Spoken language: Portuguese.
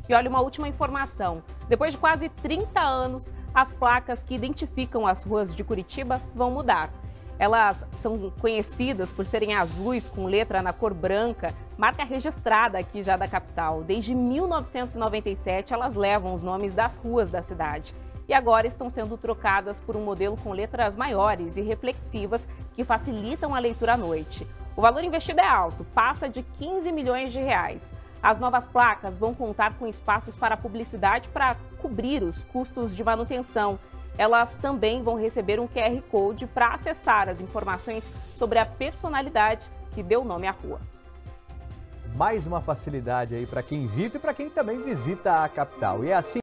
E olha, uma última informação. Depois de quase 30 anos, as placas que identificam as ruas de Curitiba vão mudar. Elas são conhecidas por serem azuis com letra na cor branca, marca registrada aqui já da capital. Desde 1997, elas levam os nomes das ruas da cidade. E agora estão sendo trocadas por um modelo com letras maiores e reflexivas que facilitam a leitura à noite. O valor investido é alto, passa de 15 milhões de reais. As novas placas vão contar com espaços para publicidade para cobrir os custos de manutenção. Elas também vão receber um QR Code para acessar as informações sobre a personalidade que deu nome à rua. Mais uma facilidade aí para quem vive e para quem também visita a capital. E é assim